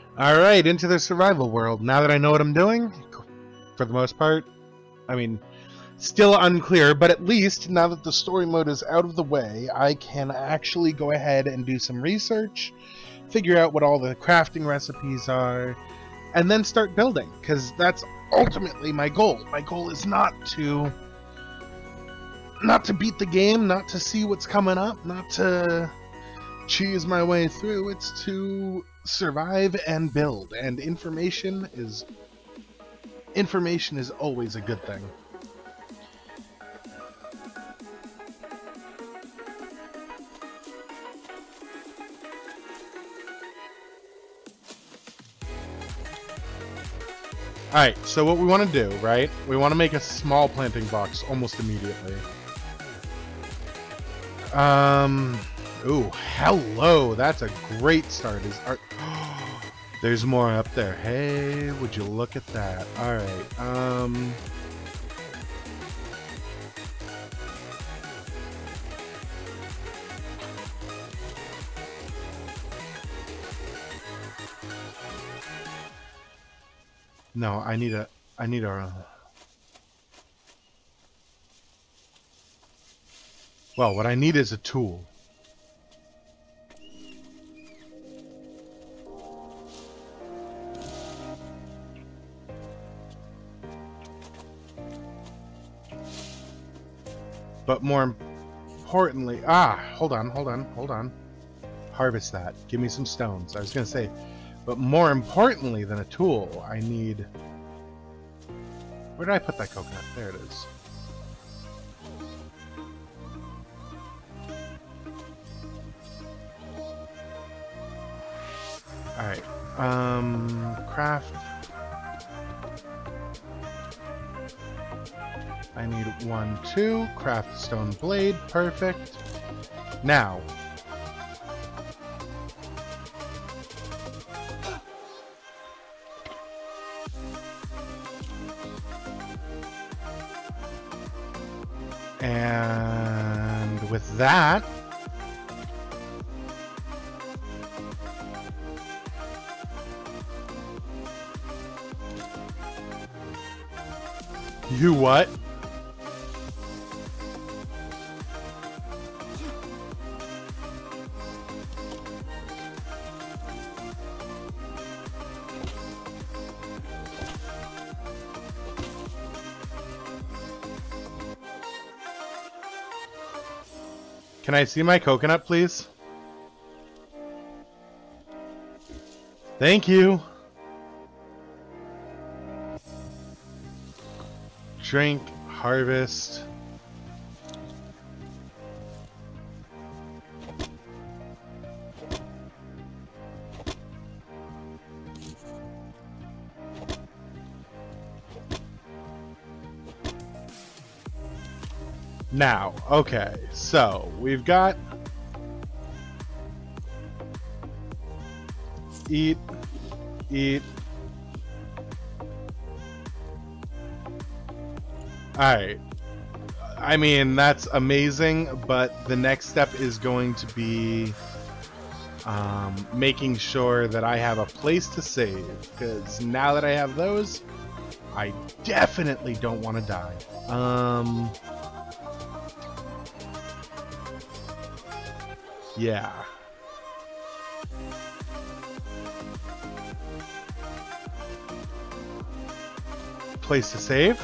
Alright, into the survival world. Now that I know what I'm doing, for the most part, I mean, still unclear, but at least now that the story mode is out of the way, I can actually go ahead and do some research, figure out what all the crafting recipes are, and then start building, because that's ultimately my goal. My goal is not to beat the game, not to see what's coming up, not to cheese my way through. It's to survive and build, and information is always a good thing. Alright, so what we want to do, right? We want to make a small planting box almost immediately. Ooh, hello! That's a great start. There's more up there. Hey, would you look at that? Alright, no, I need a... Well, what I need is a tool. But more importantly... hold on. Harvest that. Give me some stones. I was gonna say... But more importantly than a tool, I need... Where did I put that coconut? There it is. Alright. Craft. I need 1, 2. Craft stone blade. Perfect. Now. And with that, you what? Can I see my coconut, please? Thank you. Drink, harvest. Now, okay, so we've got eat. Alright. I mean, that's amazing, but the next step is going to be making sure that I have a place to save, because now that I have those, I definitely don't want to die. Yeah. Place to save.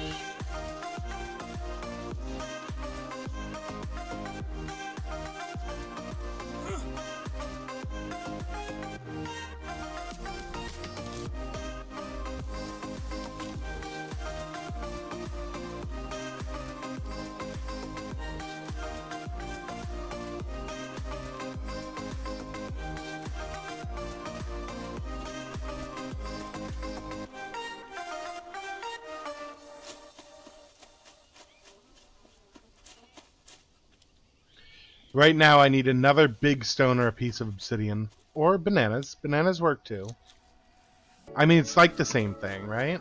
Right now I need another big stone or a piece of obsidian. Or bananas. Bananas work too. I mean, it's like the same thing, right?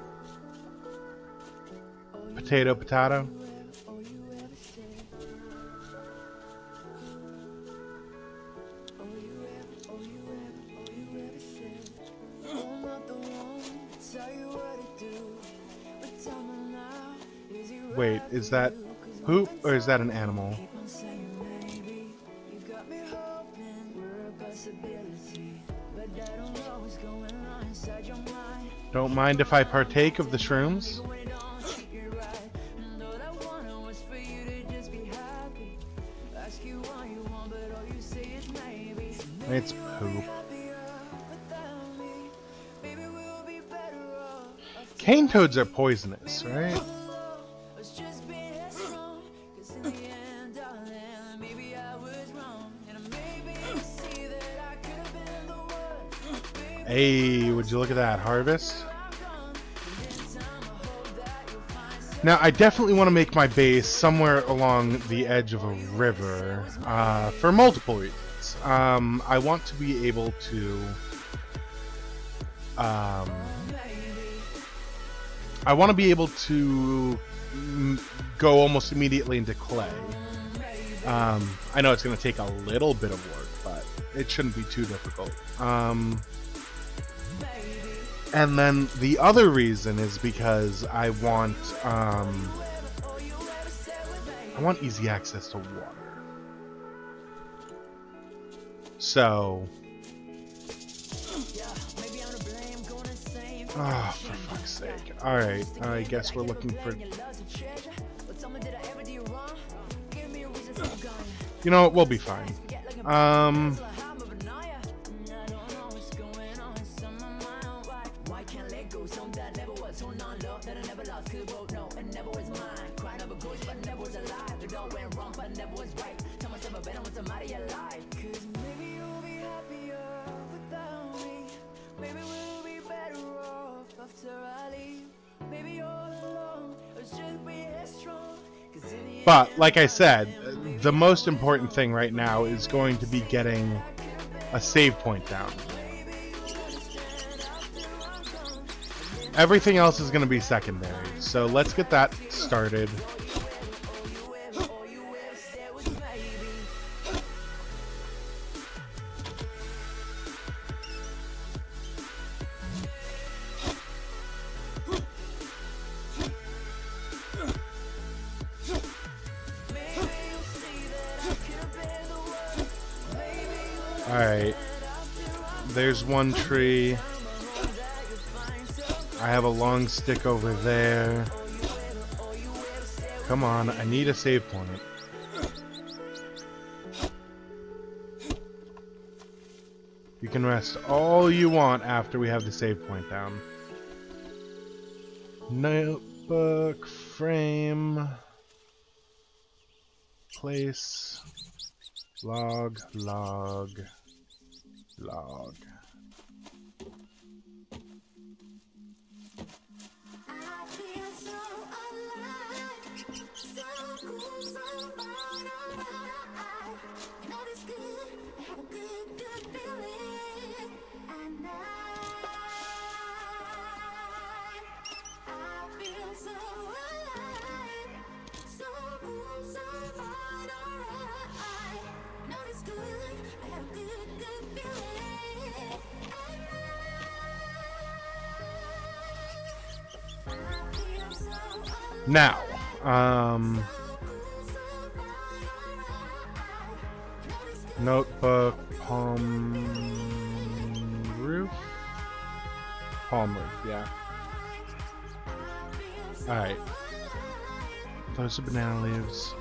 Potato, potato. Wait, is that poop or is that an animal? Don't mind if I partake of the shrooms? It's poop. Cane toads are poisonous, right? Hey, would you look at that harvest? Now, I definitely want to make my base somewhere along the edge of a river, for multiple reasons. I want to be able to, go almost immediately into clay. I know it's going to take a little bit of work, but it shouldn't be too difficult. And then the other reason is because I want easy access to water. So, oh, for fuck's sake. Alright, I guess we're looking for... You know what, we'll be fine. But, like I said, the most important thing right now is going to be getting a save point down. Everything else is going to be secondary, so let's get that started. Alright, there's one tree. I have a long stick over there. Come on, I need a save point. You can rest all you want after we have the save point down. Notebook, frame, place, log, log, log. Now, notebook, palm roof? Palm roof, yeah. Alright. Those are banana leaves.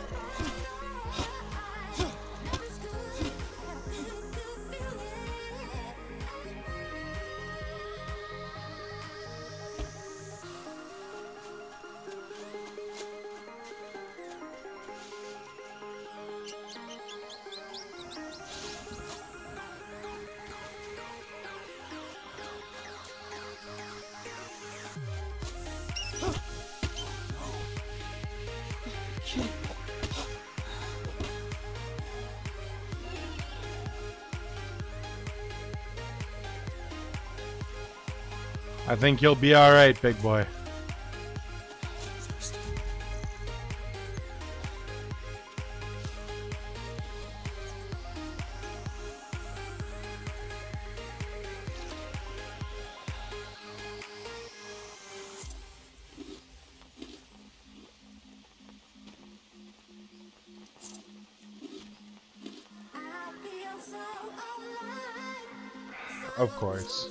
I think you'll be alright, big boy. Of course.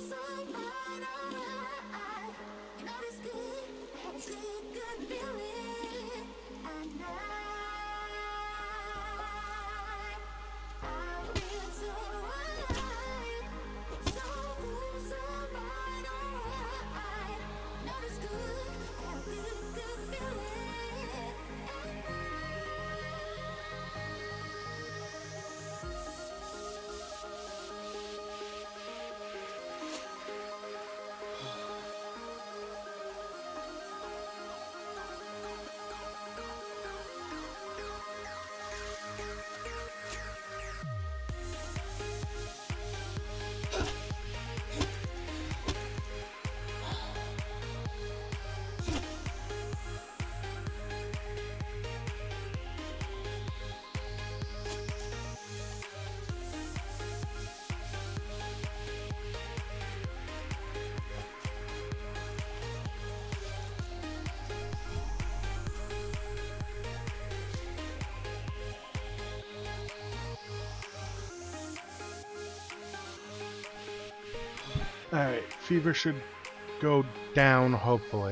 Alright, fever should go down, hopefully.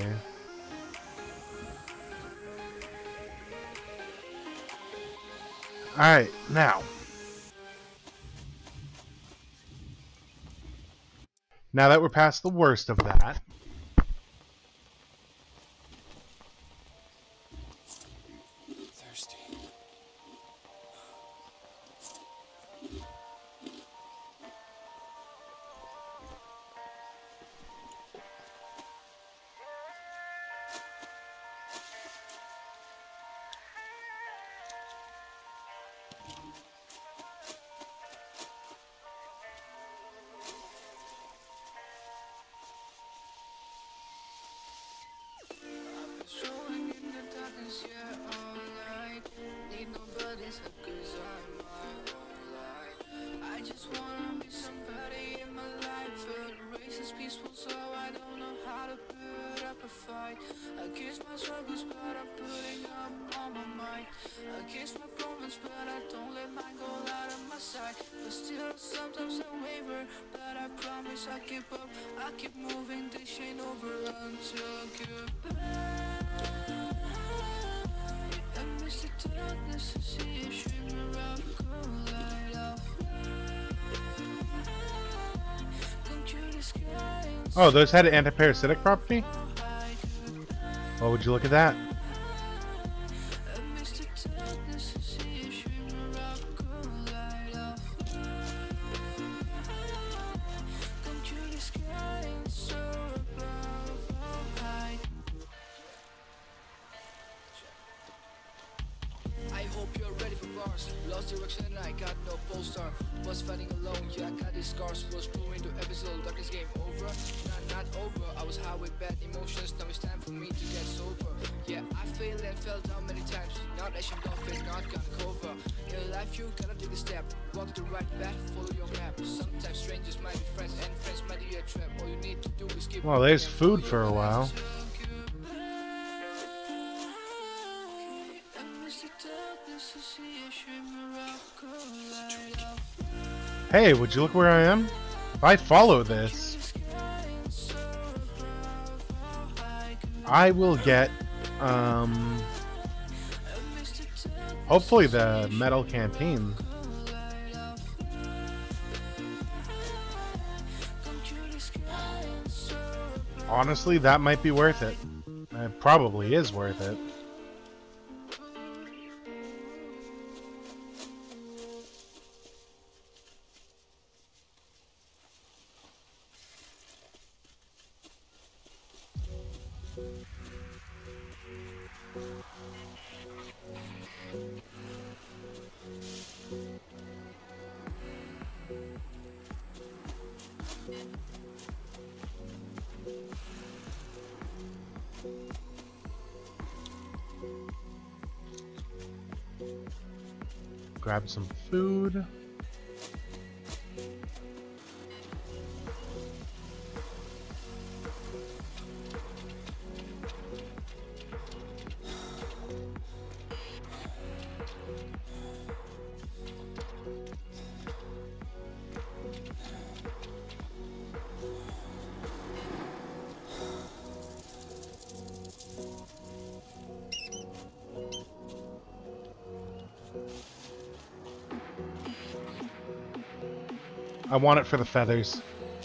Alright, now. Now that we're past the worst of that, Thirsty. Strolling in the darkness, yeah, all night. Need nobody's help 'cause I'm my own light. I just wanna be somebody in my life. But the race is peaceful, so I don't know how to put up a fight. Against my struggles, but I'm putting up all my might. Against my problems, but I don't let mine go out of my sight. But still, sometimes I waver, but I promise I keep up. I keep moving, this ain't over until goodbye. I miss the darkness to see a shimmer of cold light of come to the sky and oh, those had an anti-parasitic property? Well, would you look at that? I miss the darkness to see a shimmer of cold light of come to the sky and soar above all height. I hope you're ready for bars. Lost direction and I got no poster. Was fighting alone, yeah, I got these scars. Was going to episode, darkness game over. Not over, I was high with bad emotions. Now it's time for me to get sober. Yeah, I failed and fell down many times. Not ashamed of it, not gonna cover. In life you gotta take a step. Walk the right path, follow your map. Sometimes strangers might be friends and friends might be a trap. All you need to do is keep Well, there's food for a while. Hey, would you look where I am? If I follow this, I will get, hopefully the metal canteen. Honestly, that might be worth it. It probably is worth it. Grab some food. I want it for the feathers.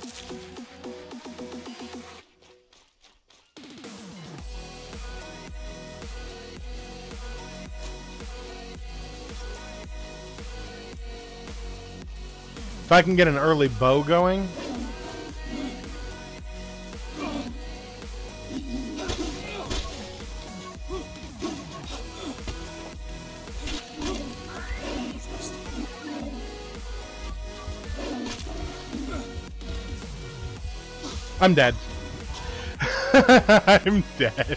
If I can get an early bow going. I'm dead. I'm dead.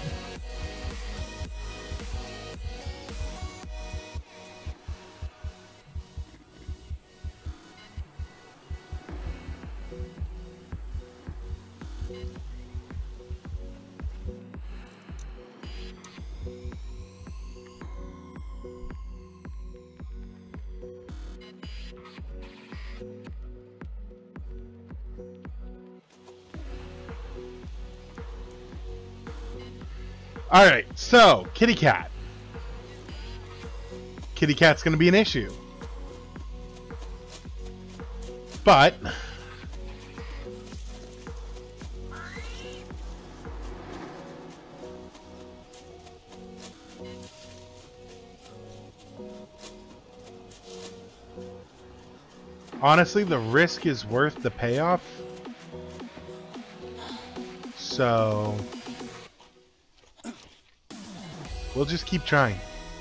Alright, so, Kitty Cat. Kitty Cat's gonna be an issue. But... honestly, the risk is worth the payoff. So... we'll just keep trying.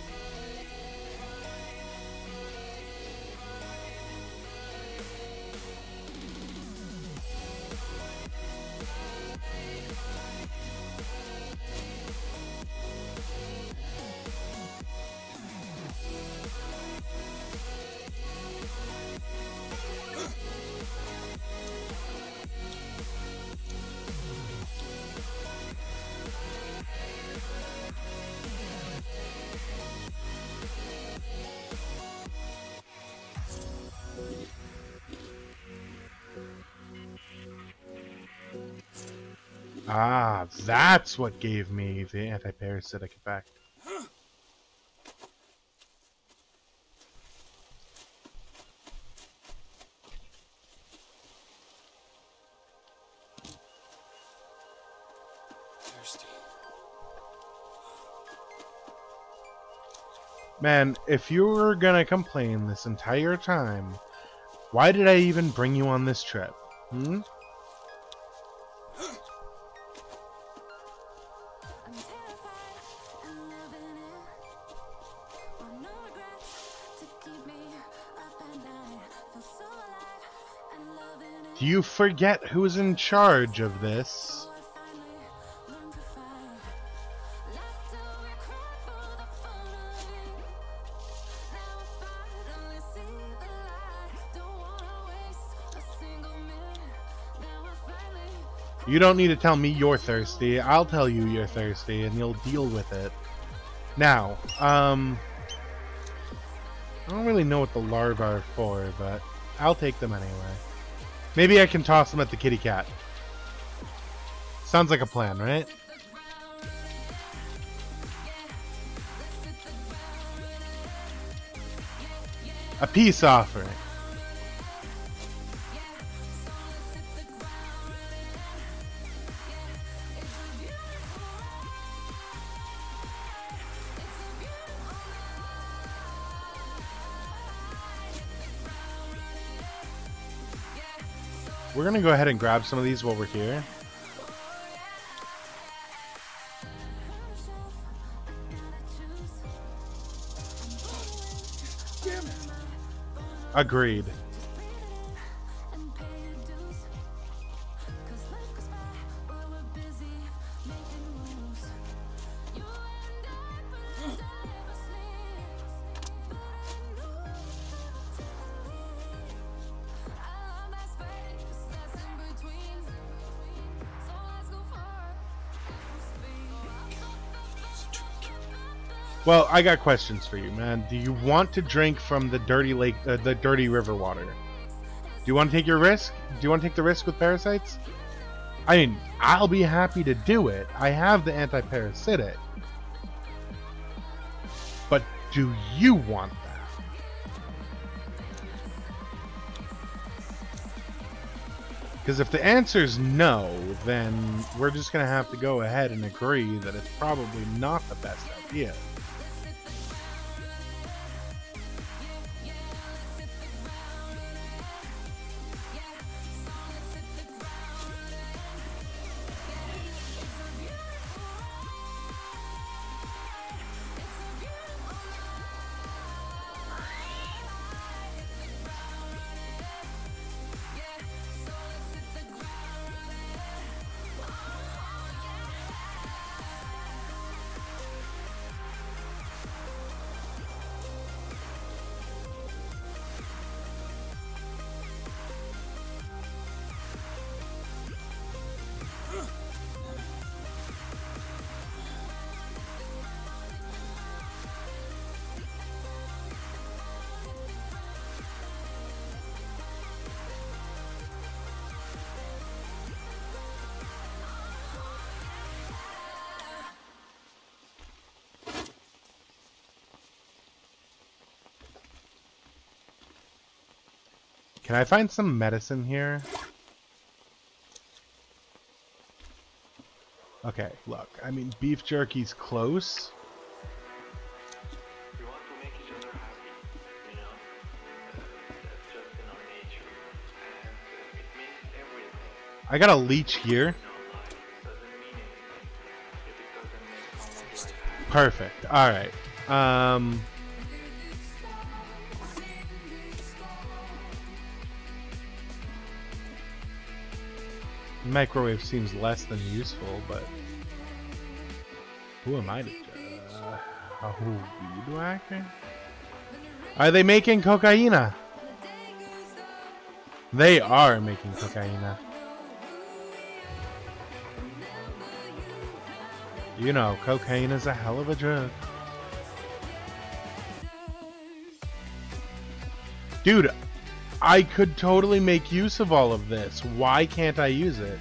Ah, that's what gave me the anti-parasitic effect. Thirsty. Man, if you were gonna complain this entire time, why did I even bring you on this trip? Hmm? Do you forget who's in charge of this? You don't need to tell me you're thirsty. I'll tell you you're thirsty and you'll deal with it. Now, I don't really know what the larvae are for, but I'll take them anyway. Maybe I can toss them at the kitty cat. Sounds like a plan, right? A peace offering. We're gonna go ahead and grab some of these while we're here. Damn it. Agreed. Well, I got questions for you, man. Do you want to drink from the dirty lake, the dirty river water? Do you want to take your risk? Do you want to take the risk with parasites? I mean, I'll be happy to do it. I have the anti-parasitic. But do you want that? Because if the answer's no, then we're just going to have to go ahead and agree that it's probably not the best idea. Can I find some medicine here? Okay, look, I mean, beef jerky's close. We want to make each other happy, you know? That's just in our nature. And it means everything I got a leech here. in our life. It doesn't mean anything if it doesn't make someone's life happy. Perfect. Alright. Microwave seems less than useful, but who am I to weed whacker? Are they making cocaina? They are making cocaina. You know, cocaine is a hell of a drug. Dude, I could totally make use of all of this. Why can't I use it?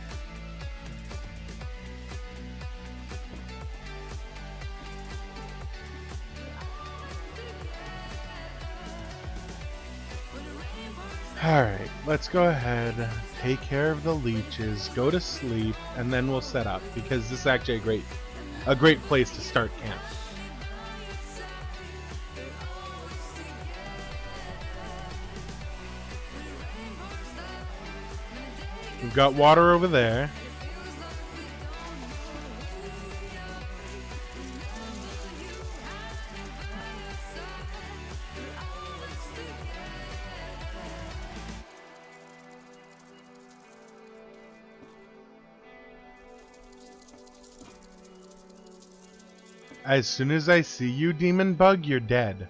Alright, let's go ahead, take care of the leeches, go to sleep, and then we'll set up, because this is actually a great place to start camp. We've got water over there. As soon as I see you, Demon Bug, you're dead.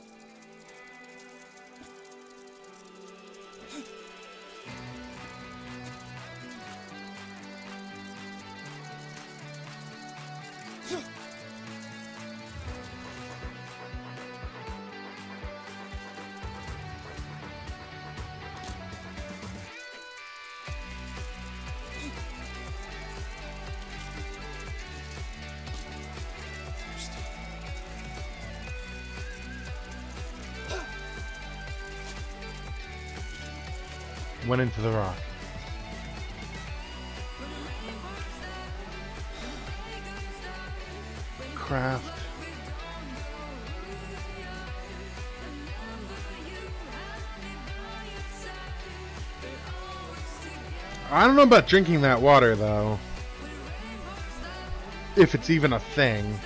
Went into the rock. Craft. I don't know about drinking that water, though. If it's even a thing.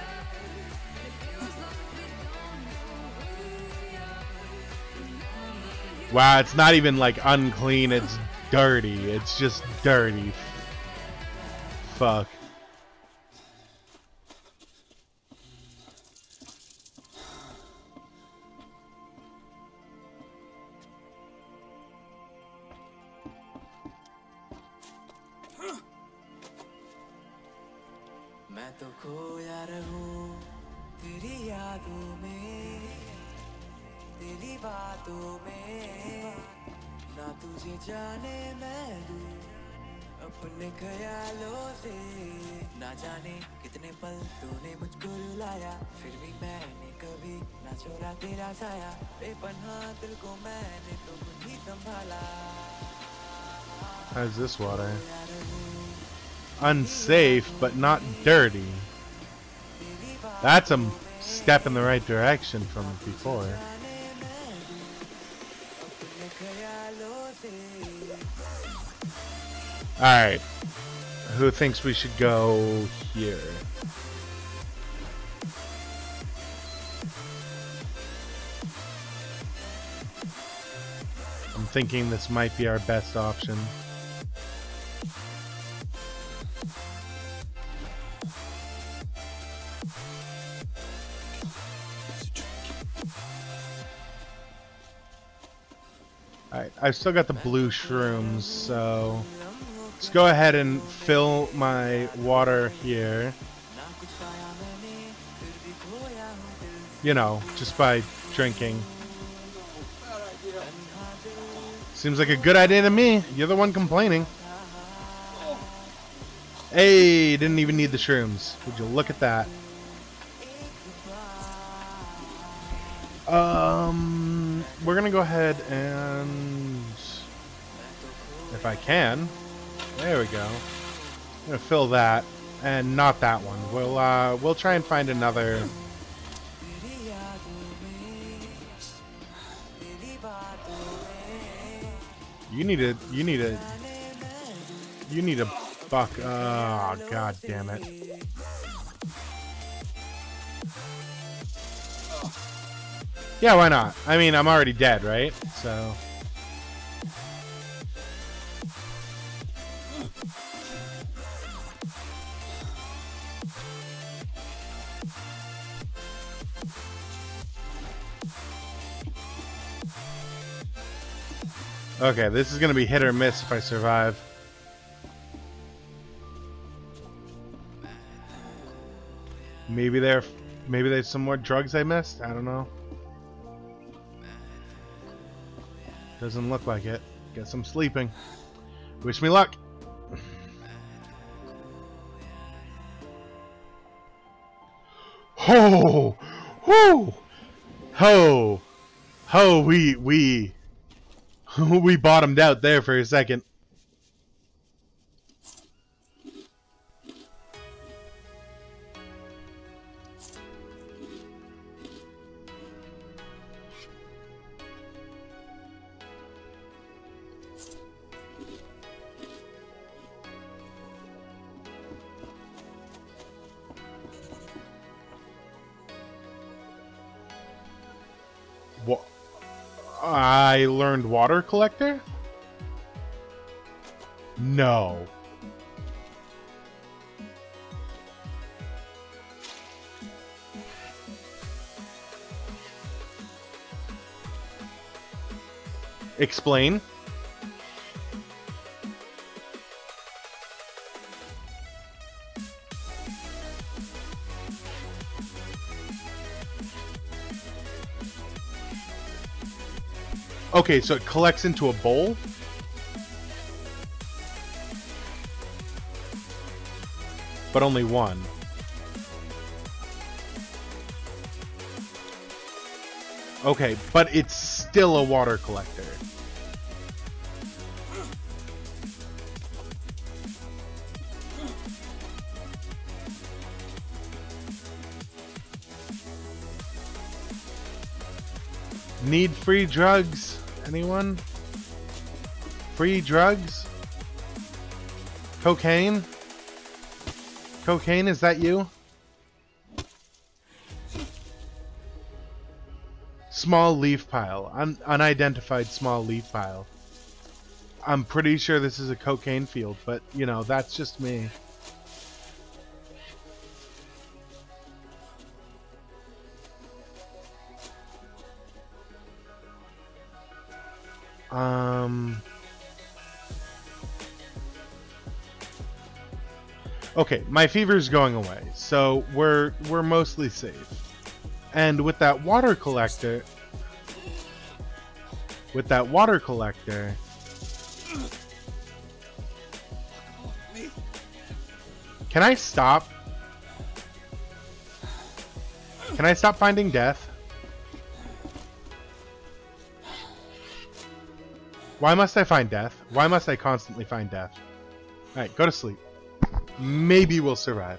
Wow, it's not even like unclean, it's dirty. It's just dirty. Fuck. मैं तो खोया रहूं तेरी यादों में तेरी बातों में ना तुझे जाने मैं दूं अपने ख्यालों से ना जाने कितने पल तूने मुझको रुलाया फिर भी मैंने कभी ना छोड़ा तेरा साया बेपनाह दिल को मैंने तो खुद ही संभाला How's this water? Unsafe, but not dirty. That's a step in the right direction from before. Alright. Who thinks we should go here? I'm thinking this might be our best option. Alright, I've still got the blue shrooms, so let's go ahead and fill my water here. You know, just by drinking. Seems like a good idea to me. You're the one complaining. Hey, didn't even need the shrooms. Would you look at that? We're gonna go ahead and, if I can, there we go. I'm gonna fill that, and not that one. We'll try and find another. You need a buck. Oh, god damn it. Yeah, why not? I mean, I'm already dead, right? So. Okay, this is gonna be hit or miss if I survive. Maybe there's some more drugs I missed. I don't know. Doesn't look like it. Guess I'm sleeping. Wish me luck. Ho! Ho! Ho! Ho! We bottomed out there for a second. What? I learned water collector? No. Explain. Okay, so it collects into a bowl? But only one. Okay, but it's still a water collector. Need free drugs? Anyone? Free drugs? Cocaine? Cocaine, is that you? Small leaf pile. Unidentified small leaf pile. I'm pretty sure this is a cocaine field, but, you know, that's just me. Okay, my fever's going away, so we're mostly safe. And with that water collector, can I stop? Can I stop finding death? Why must I find death? Why must I constantly find death? Alright, go to sleep. Maybe we'll survive.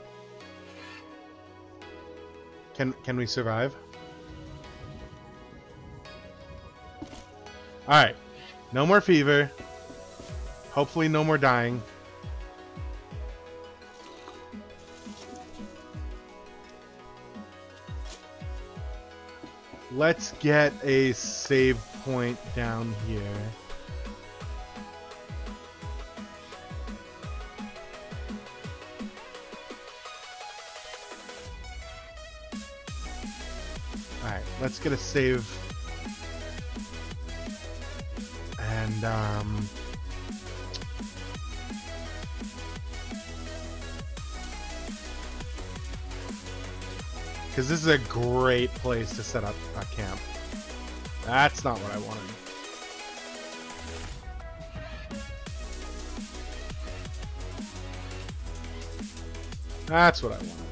Can we survive? Alright. No more fever. Hopefully no more dying. Let's get a save point down here. Alright, let's get a save. And, because this is a great place to set up a camp. That's not what I wanted. That's what I wanted.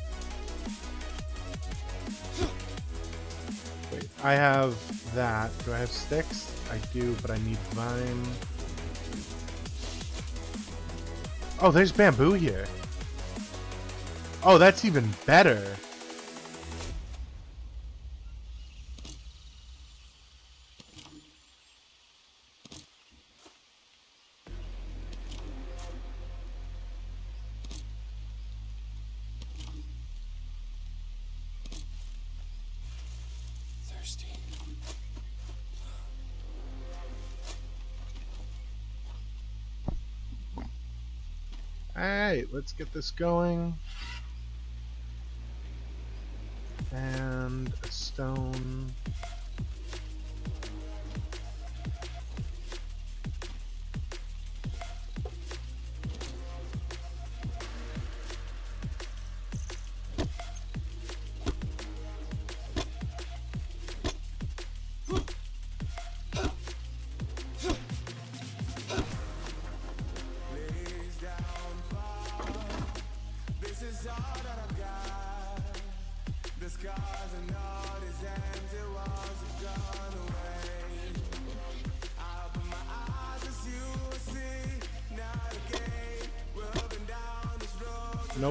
Wait, I have that. Do I have sticks? I do, but I need vine. Oh, there's bamboo here. Oh, that's even better. Alright, let's get this going. And a stone. Nope.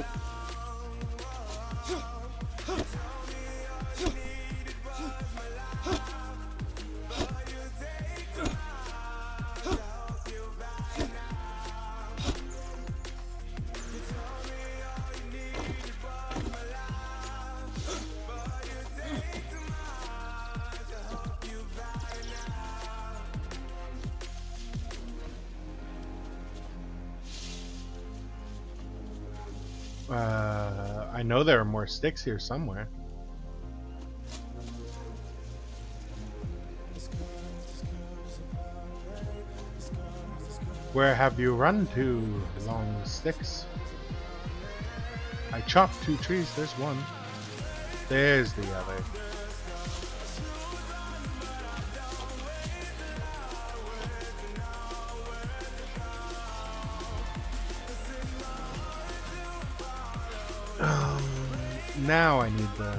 I know there are more sticks here somewhere. Where have you run to, long sticks? I chopped 2 trees, there's one. There's the other. Now I need the...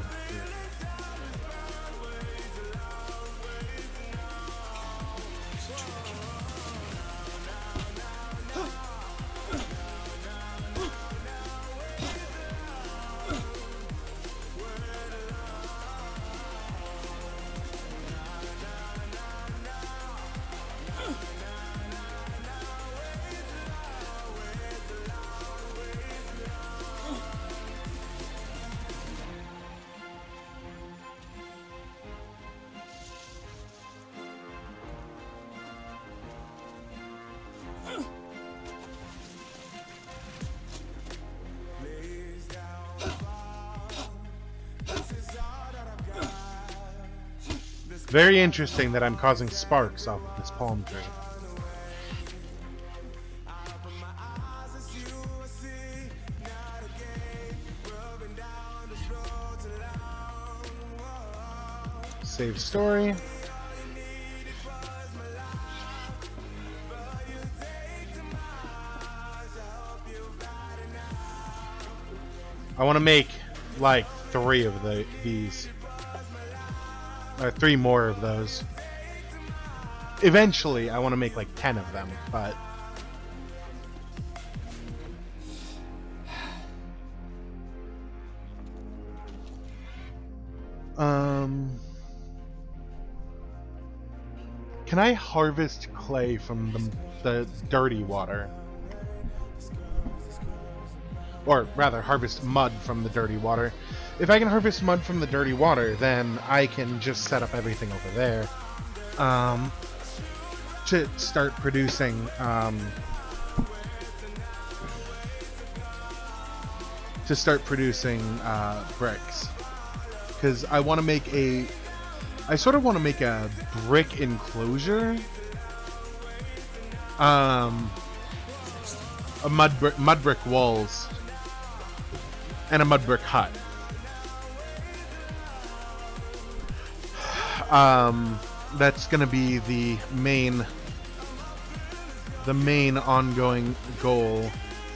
Very interesting that I'm causing sparks off of this palm tree. Save story. I want to make like 3 of these. 3 more of those. Eventually, I want to make like 10 of them, but... Can I harvest clay from the dirty water? Or rather, harvest mud from the dirty water. If I can harvest mud from the dirty water, then I can just set up everything over there. To start producing, bricks. Because I want to make I sort of want to make a brick enclosure. A mud brick walls. And a mud brick hut. That's gonna be the main ongoing goal.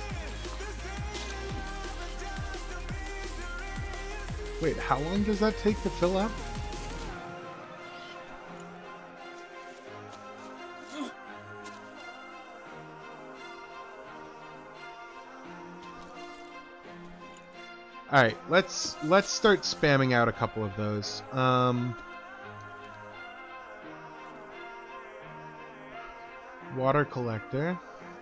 Wait, how long does that take to fill up? Alright, let's start spamming out a couple of those. Water collector.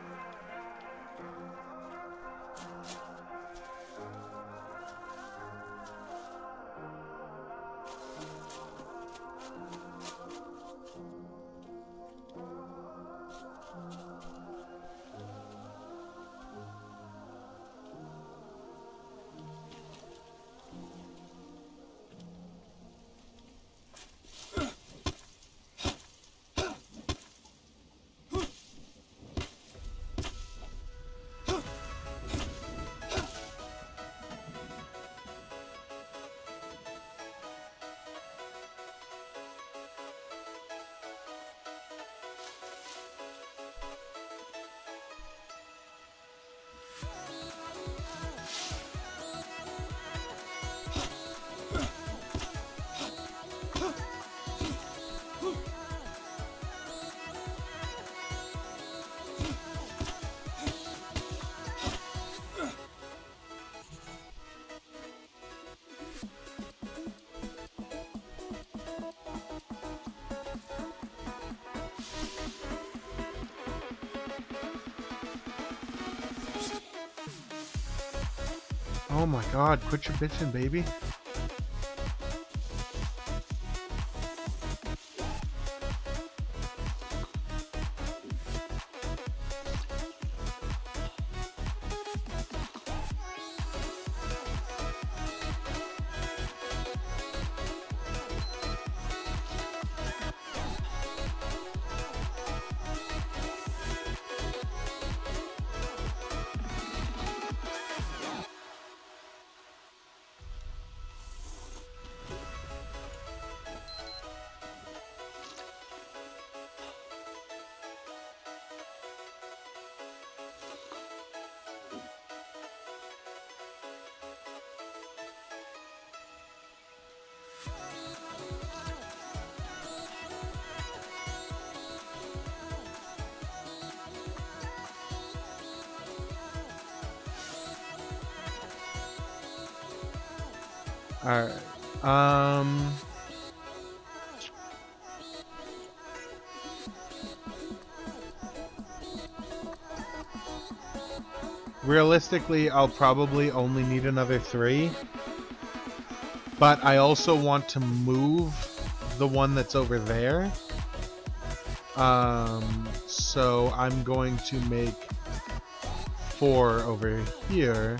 Oh my god, quit your bitching, baby. Alright. Realistically, I'll probably only need another 3. But I also want to move the one that's over there. So I'm going to make 4 over here.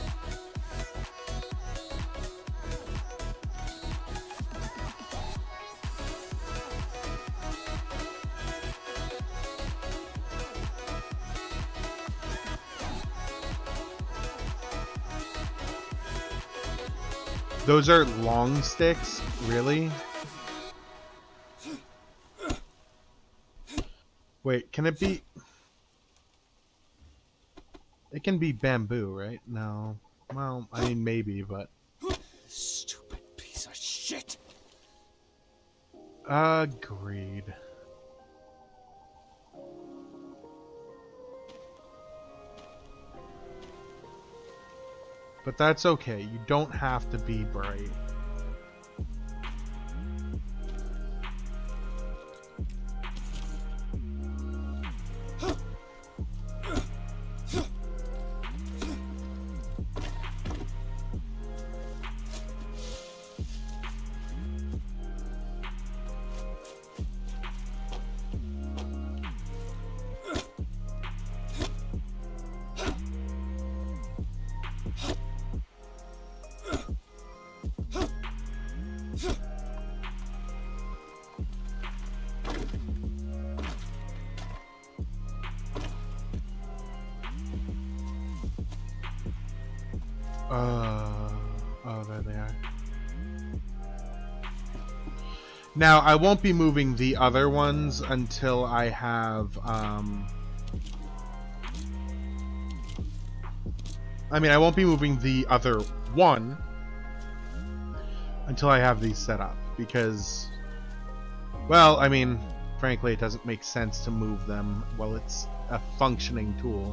Those are long sticks? Really? Wait, can it be... It can be bamboo, right? No. Well, I mean, maybe, but... Stupid piece of shit! Agreed. But that's okay. You don't have to be bright. Oh, there they are. Now, I won't be moving the other ones until I have, I won't be moving the other one until I have these set up, because, well, frankly, it doesn't make sense to move them while it's a functioning tool.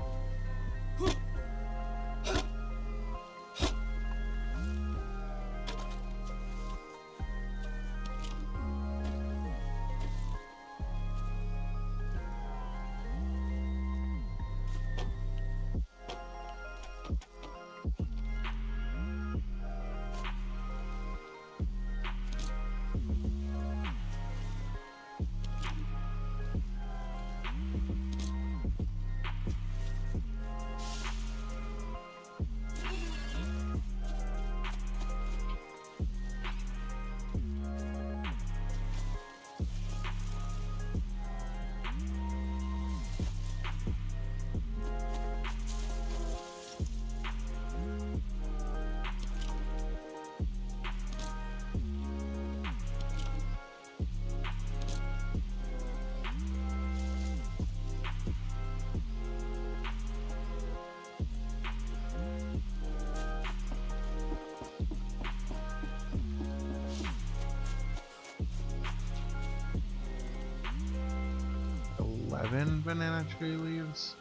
Banana tree leaves.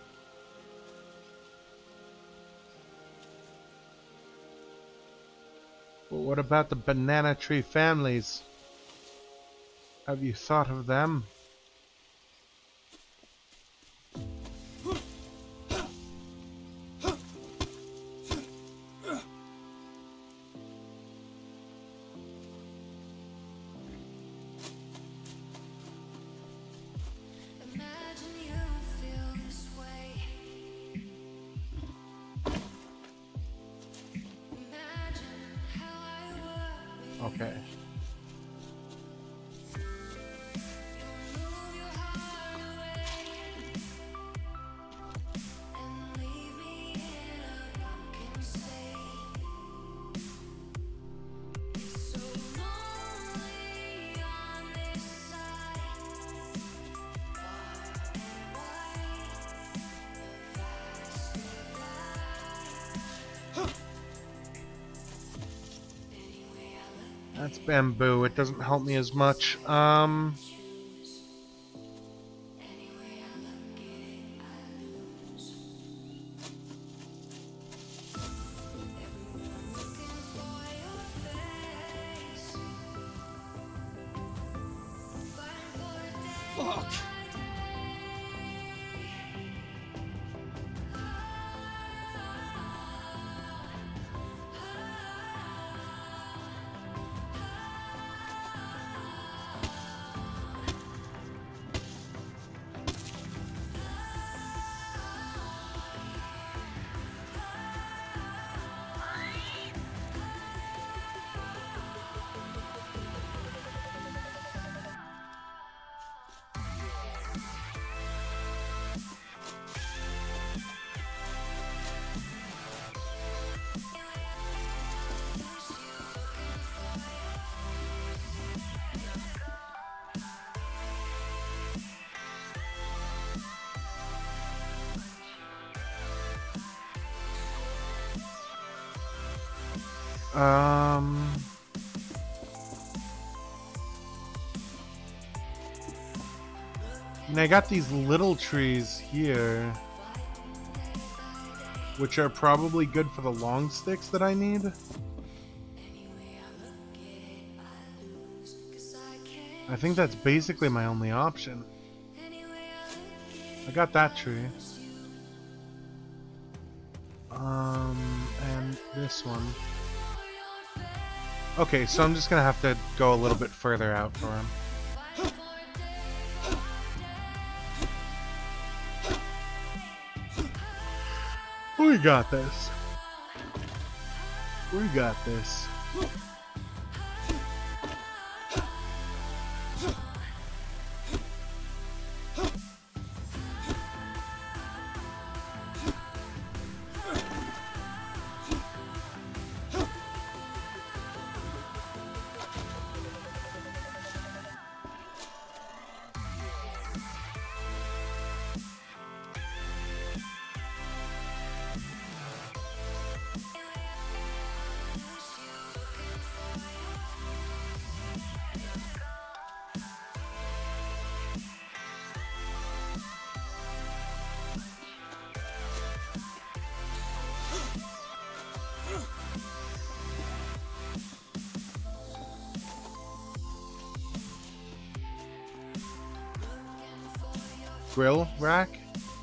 But what about the banana tree families? Have you thought of them? Okay. That's bamboo. It doesn't help me as much. Fuck! And I got these little trees here. which are probably good for the long sticks that I need. I think that's basically my only option. I got that tree. And this one. Okay, so I'm just gonna have to go a little bit further out for him. We got this. We got this. Grill rack?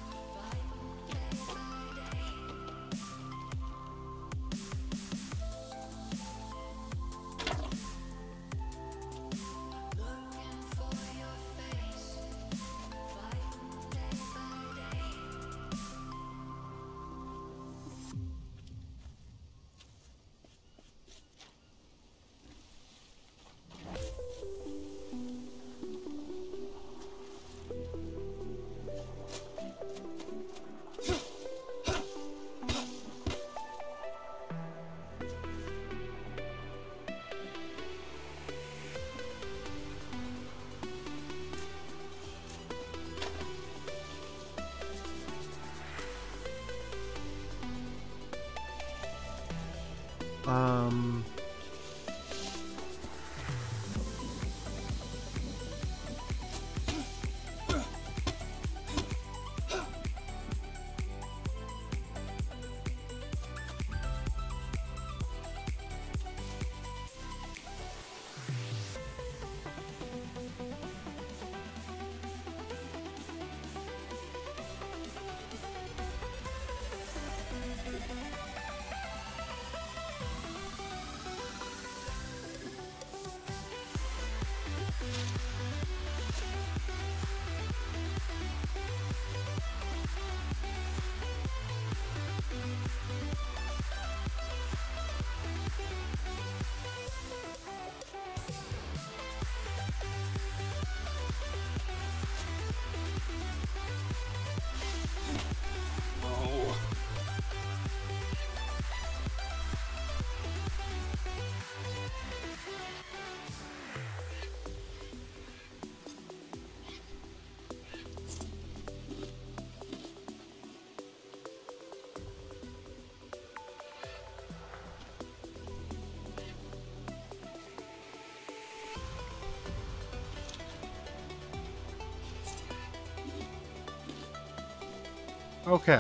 Okay.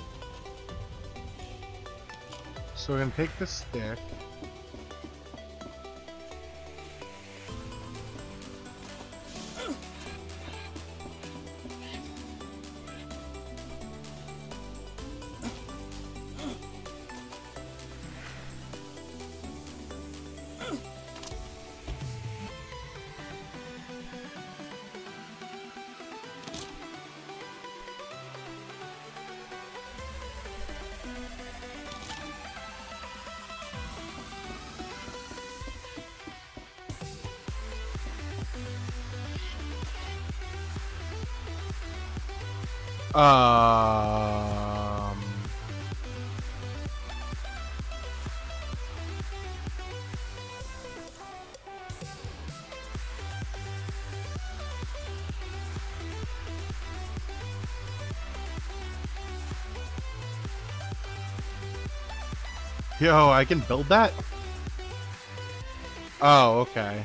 So we're gonna take the stick. Um... Yo, I can build that? Oh, okay.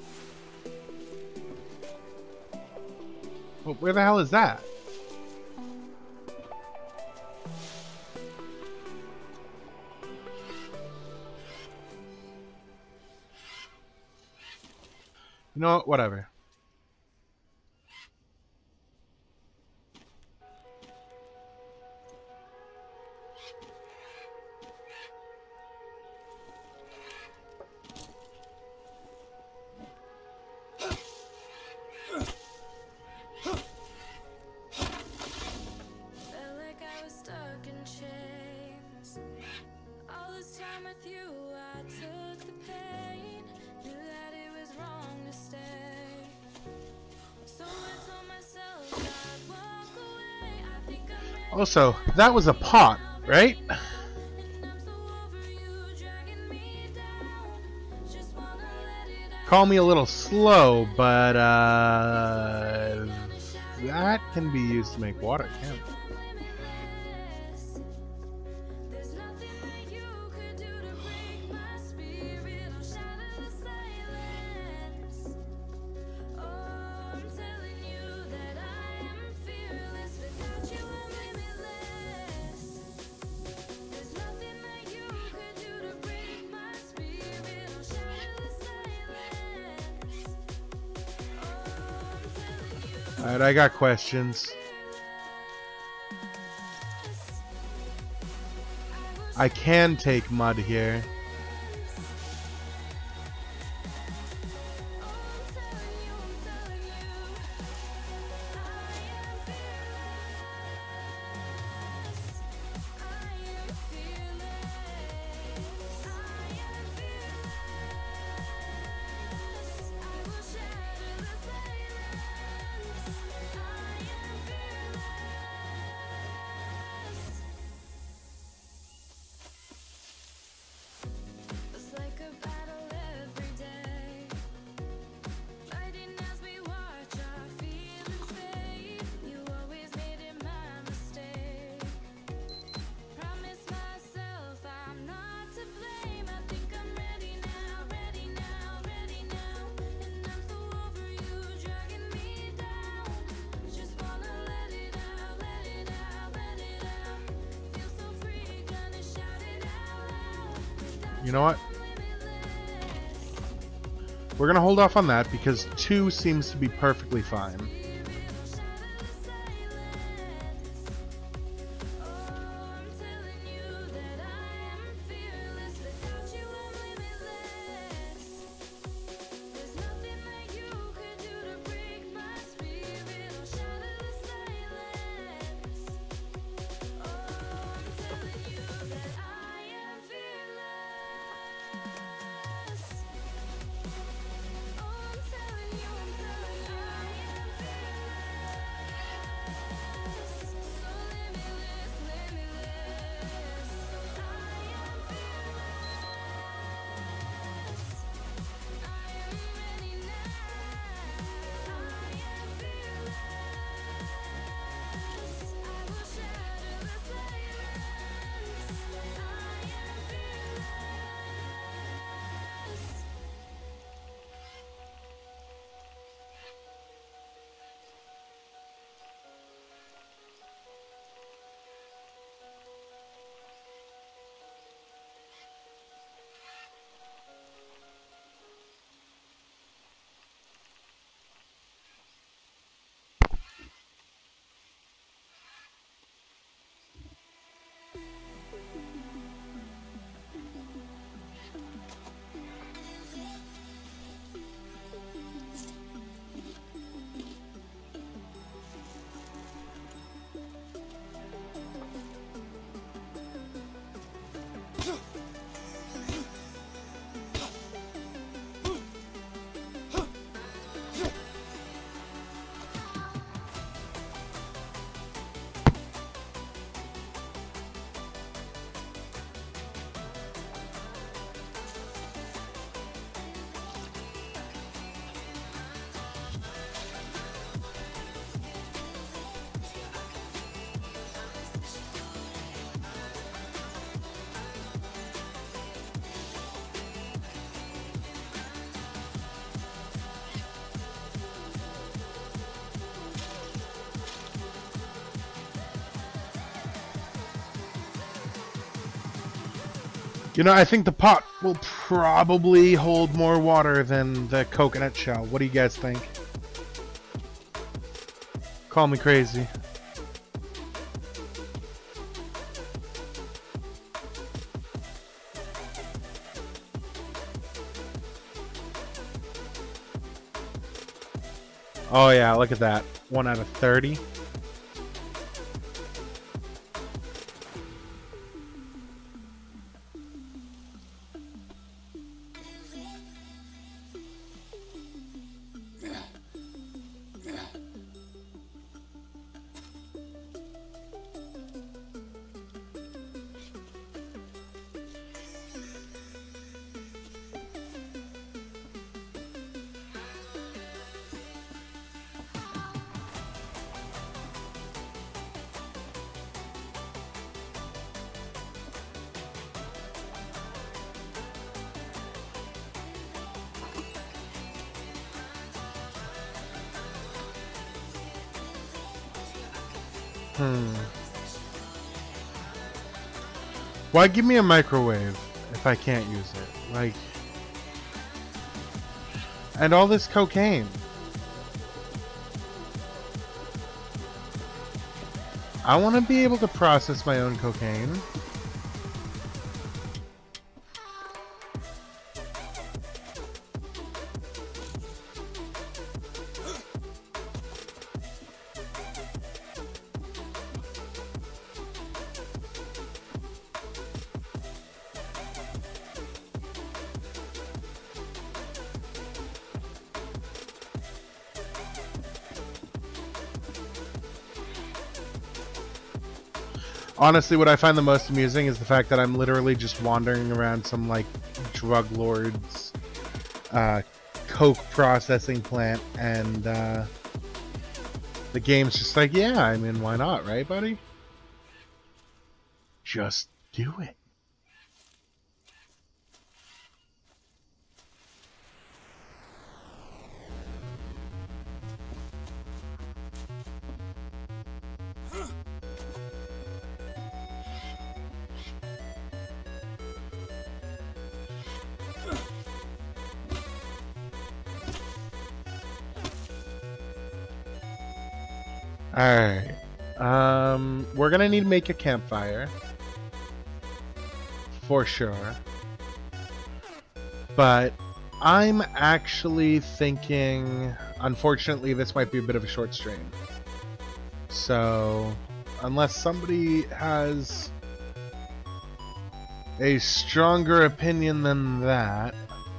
Well, where the hell is that? You know what? Whatever. Felt like I was stuck in chains. All this time with you, I took the pain. Knew that it was wrong to stay. So I told myself I'd walk away. I think I'm ready. Also, that was a pot, right? And I'm so over you dragging me down. Just wanna let it out. Call me a little slow, but that can be used to make water, can't it? There's nothing that you could do to break my spirit or shatter the silence. Oh, I'm telling you that I am fearless. Without you, I'm limitless. There's nothing that you could do to break my spirit or shatter the silence. Oh, I'm telling you. Alright, I got questions. I can take mud here. It's like a battle every day. Fighting as we watch our feelings fade. You always made it my mistake. Promise myself I'm not to blame. I think I'm ready now, ready now, ready now. And I'm so over you dragging me down. Just wanna let it out, let it out, let it out. Feel so free, gonna shout it out loud. You know what? We're gonna hold off on that because 2 seems to be perfectly fine. You know, I think the pot will probably hold more water than the coconut shell. What do you guys think? Call me crazy. Oh yeah, look at that. 1 out of 30. Why give me a microwave if I can't use it? Like, and all this cocaine. I want to be able to process my own cocaine. Honestly, what I find the most amusing is the fact that I'm literally just wandering around some, like, drug lord's coke processing plant, and the game's just like, yeah, I mean, why not, right, buddy? Just do it. Alright. We're gonna need to make a campfire. For sure. But I'm actually thinking, unfortunately, this might be a bit of a short stream. So, unless somebody has a stronger opinion than that,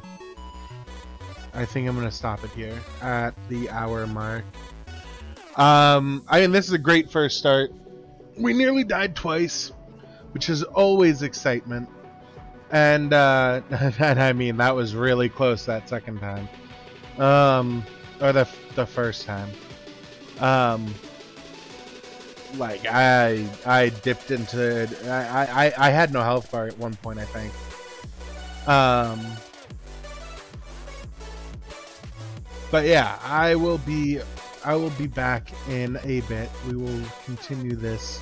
I think I'm gonna stop it here at the hour mark. I mean, this is a great first start. We nearly died twice, which is always excitement. And, and I mean, that was really close that second time. Or the first time. Like, I dipped into, I had no health bar at one point, I think. But yeah, I will be back in a bit. We will continue this.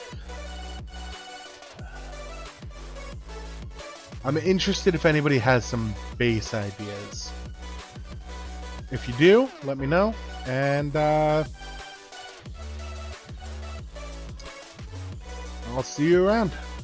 I'm interested if anybody has some base ideas. If you do, let me know. And I'll see you around.